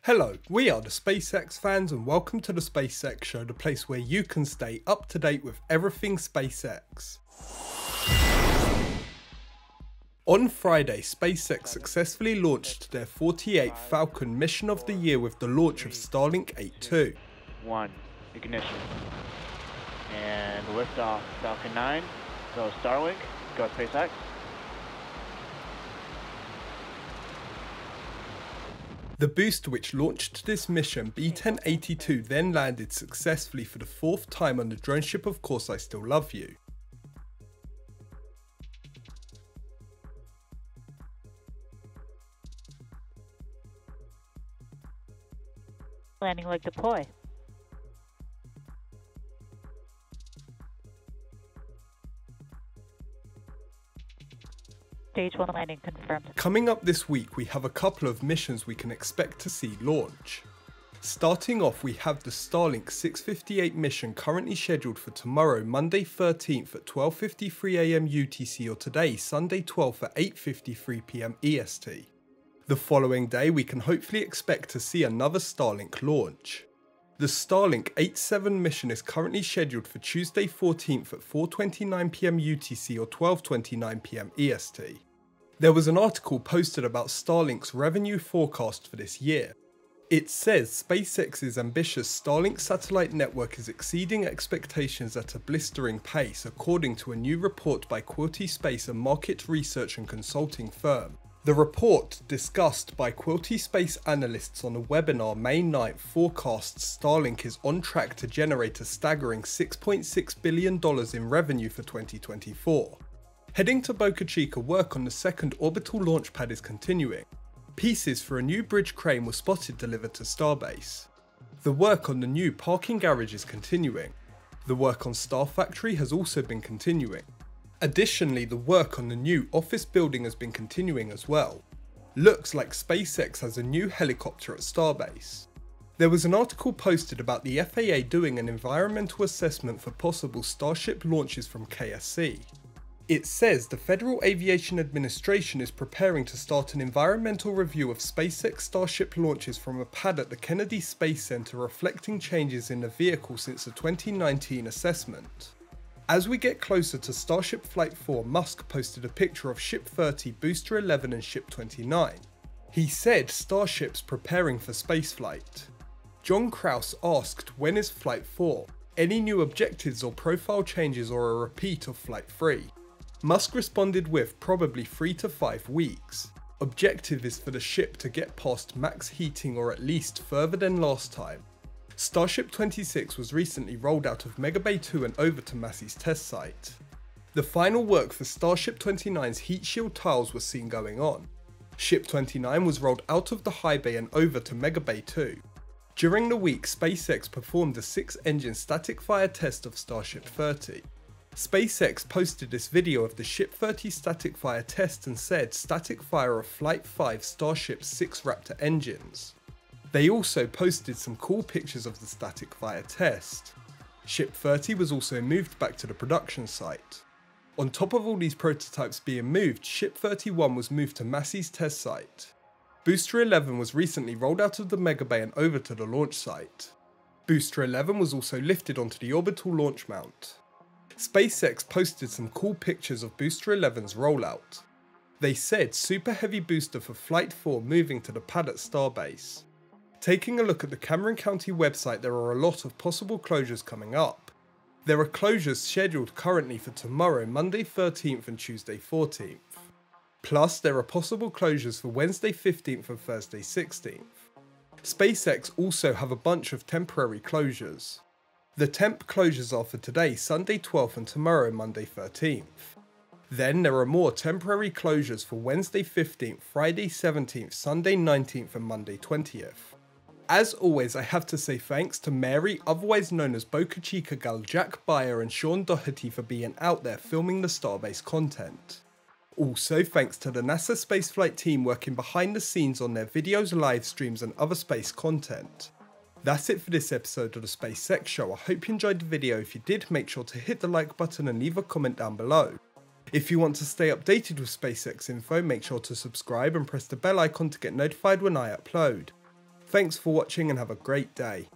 Hello, we are the SpaceX fans and welcome to the SpaceX Show, the place where you can stay up to date with everything SpaceX. On Friday, SpaceX successfully launched their 48th Falcon mission of the year with the launch of Starlink 8.2. 1, ignition. And liftoff, Falcon 9, go Starlink, go SpaceX. The booster which launched this mission, B-1082, then landed successfully for the 4th time on the drone ship Of Course I Still Love You. Landing leg deploy. Stage 1 landing confirmed. Coming up this week, we have a couple of missions we can expect to see launch. Starting off, we have the Starlink 658 mission currently scheduled for tomorrow, Monday 13th at 12:53 AM UTC, or today, Sunday 12th at 8:53 PM EST. The following day, we can hopefully expect to see another Starlink launch. The Starlink 87 mission is currently scheduled for Tuesday 14th at 4:29 PM UTC or 12:29 PM EST. There was an article posted about Starlink's revenue forecast for this year. It says SpaceX's ambitious Starlink satellite network is exceeding expectations at a blistering pace, according to a new report by Quilty Space, a market research and consulting firm. The report, discussed by Quilty Space analysts on a webinar May 9th, forecasts Starlink is on track to generate a staggering $6.6 billion in revenue for 2024. Heading to Boca Chica, work on the second orbital launch pad is continuing. Pieces for a new bridge crane were spotted delivered to Starbase. The work on the new parking garage is continuing. The work on Star Factory has also been continuing. Additionally, the work on the new office building has been continuing as well. Looks like SpaceX has a new helicopter at Starbase. There was an article posted about the FAA doing an environmental assessment for possible Starship launches from KSC. It says the Federal Aviation Administration is preparing to start an environmental review of SpaceX Starship launches from a pad at the Kennedy Space Center, reflecting changes in the vehicle since the 2019 assessment. As we get closer to Starship Flight 4, Musk posted a picture of Ship 30, Booster 11 and Ship 29. He said Starship's preparing for spaceflight. John Krause asked, when is Flight 4? Any new objectives or profile changes, or a repeat of Flight 3? Musk responded with probably 3 to 5 weeks. Objective is for the ship to get past max heating, or at least further than last time. Starship 26 was recently rolled out of Mega Bay 2 and over to Massey's test site. The final work for Starship 29's heat shield tiles was seen going on. Ship 29 was rolled out of the high bay and over to Mega Bay 2. During the week, SpaceX performed a 6-engine static fire test of Starship 30. SpaceX posted this video of the Ship 30 static fire test and said static fire of Flight 5 Starship's 6 Raptor engines. They also posted some cool pictures of the static fire test. Ship 30 was also moved back to the production site. On top of all these prototypes being moved, Ship 31 was moved to Massey's test site. Booster 11 was recently rolled out of the Mega Bay and over to the launch site. Booster 11 was also lifted onto the orbital launch mount. SpaceX posted some cool pictures of Booster 11's rollout. They said Super Heavy booster for Flight 4 moving to the pad at Starbase. Taking a look at the Cameron County website, there are a lot of possible closures coming up. There are closures scheduled currently for tomorrow, Monday 13th and Tuesday 14th. Plus, there are possible closures for Wednesday 15th and Thursday 16th. SpaceX also have a bunch of temporary closures. The temp closures are for today, Sunday 12th, and tomorrow, Monday 13th. Then there are more temporary closures for Wednesday 15th, Friday 17th, Sunday 19th, and Monday 20th. As always, I have to say thanks to Mary, otherwise known as Boca Chica gal, Jack Bayer and Sean Doherty for being out there filming the Starbase content. Also thanks to the NASA spaceflight team working behind the scenes on their videos, live streams and other space content. That's it for this episode of the SpaceX Show. I hope you enjoyed the video. If you did, make sure to hit the like button and leave a comment down below. If you want to stay updated with SpaceX info, make sure to subscribe and press the bell icon to get notified when I upload. Thanks for watching and have a great day.